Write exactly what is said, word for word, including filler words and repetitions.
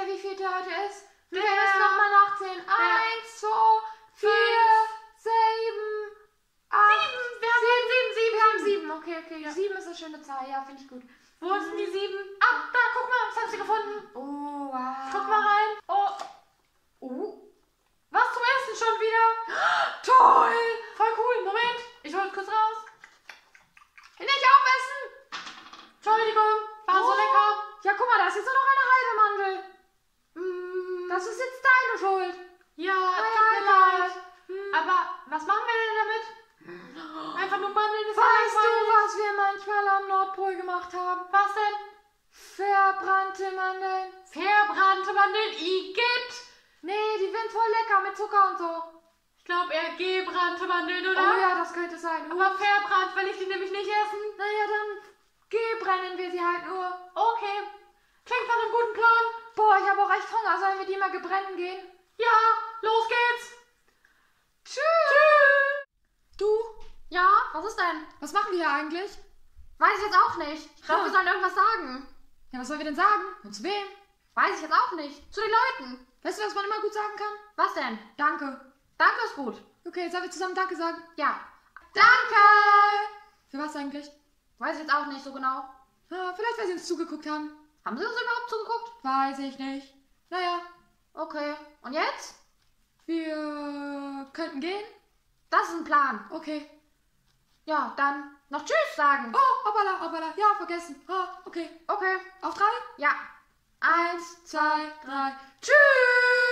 ja, wie viel der heute ist. Wir Der- müssen nochmal nachzählen. Eins, zwei, vier, sieben, acht, Sieben, wir haben sieben, sieben, Wir haben sieben. sieben, okay, okay. Ja. Sieben ist eine schöne Zahl, ja, finde ich gut. Wo sind die sieben? Ah, da, guck mal, ich hab sie gefunden. Oh, wow. Guck mal rein. Oh, Oh, was zum Essen schon wieder? toll. Voll cool. Moment, ich hol kurz raus. Will ich auch essen? Entschuldigung, war so Oh. lecker. Ja, guck mal, da ist jetzt nur noch eine halbe Mandel. Mm, Das ist jetzt deine Schuld. ja, ja, tut mir egal. leid. Hm. Aber was machen wir denn damit? Einfach nur Mandeln ist ja Weißt du, langweilig. was wir manchmal am Nordpol gemacht haben? Was denn? Verbrannte Mandeln. Verbrannte Mandeln, Igitt. Nee, die sind voll lecker mit Zucker und so. Ich glaube eher gebrannte Mandeln, oder? Oh ja, das könnte sein. Aber verbrannt will ich die nämlich nicht essen. Naja, dann gebrennen wir sie halt nur. Okay, klingt nach einem guten Plan. Boah, ich habe auch echt Hunger. Sollen wir die mal gebrennen gehen? Ja, los geht's. Tschüss. Du, Ja, was ist denn? was machen wir hier eigentlich? Weiß ich jetzt auch nicht. Ich glaube, Hm. wir sollen irgendwas sagen. Ja, was sollen wir denn sagen? Und zu wem? Weiß ich jetzt auch nicht. Zu den Leuten. Weißt du, was man immer gut sagen kann? Was denn? Danke. Danke ist gut. Okay, sollen wir zusammen Danke sagen? Ja. Danke! Für was eigentlich? Weiß ich jetzt auch nicht so genau. Ah, vielleicht, weil sie uns zugeguckt haben. Haben sie uns überhaupt zugeguckt? Weiß ich nicht. Naja, Okay. Und jetzt? wir könnten gehen. Das ist ein Plan. Okay. Ja, dann noch Tschüss sagen. Oh, hoppala, hoppala. Ja, vergessen. Ah, okay. Okay. Auf drei? Ja. Eins, zwei, drei. Tschüss!